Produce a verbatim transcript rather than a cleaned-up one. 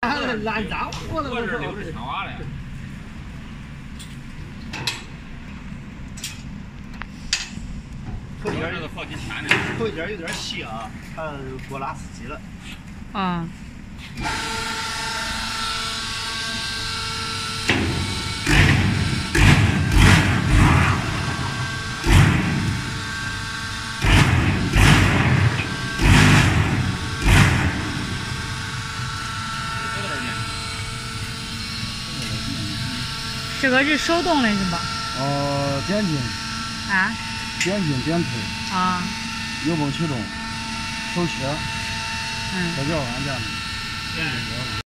烂脏，我我这溜着枪娃嘞。 头一点这都好几天呢。 头一点有点细啊，它过拉丝机了。 啊。这个是手动的是吧？ 哦，点劲。 啊？ 点劲点推。 啊。 油泵启动，手切。 嗯。 这叫按键的。点劲